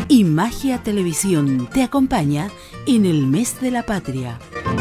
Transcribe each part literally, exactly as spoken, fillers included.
Y Magia Televisión te acompaña en el mes de la patria.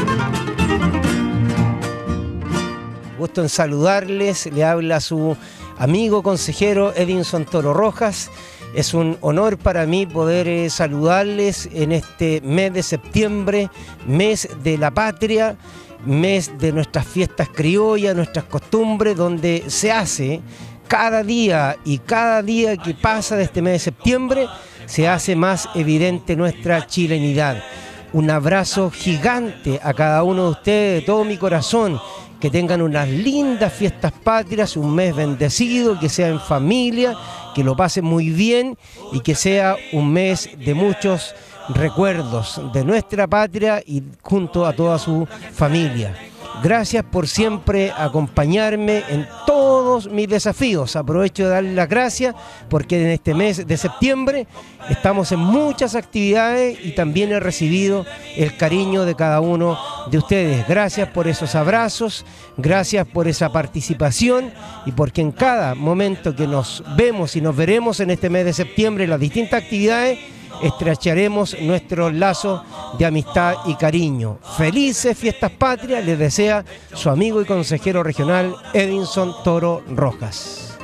Gusto en saludarles, le habla su amigo consejero Edinson Toro Rojas. Es un honor para mí poder eh, saludarles en este mes de septiembre, mes de la patria, mes de nuestras fiestas criollas, nuestras costumbres, donde se hace cada día y cada día que pasa de este mes de septiembre, se hace más evidente nuestra chilenidad. Un abrazo gigante a cada uno de ustedes, de todo mi corazón. Que tengan unas lindas fiestas patrias, un mes bendecido, que sea en familia, que lo pasen muy bien y que sea un mes de muchos recuerdos de nuestra patria y junto a toda su familia. Gracias por siempre acompañarme en todos mis desafíos. Aprovecho de darles las gracias porque en este mes de septiembre estamos en muchas actividades y también he recibido el cariño de cada uno de ustedes. Gracias por esos abrazos, gracias por esa participación y porque en cada momento que nos vemos y nos veremos en este mes de septiembre en las distintas actividades, estrecharemos nuestros lazos de amistad y cariño. Felices fiestas patrias, les desea su amigo y consejero regional Edinson Toro Rojas.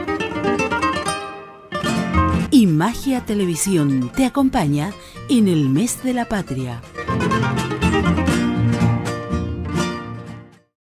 Y Magia Televisión te acompaña en el mes de la patria.